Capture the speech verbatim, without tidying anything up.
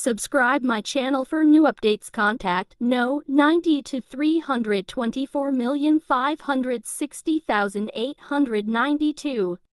Subscribe my channel for new updates. Contact no ninety to three hundred twenty-four million five hundred sixty thousand eight hundred ninety-two.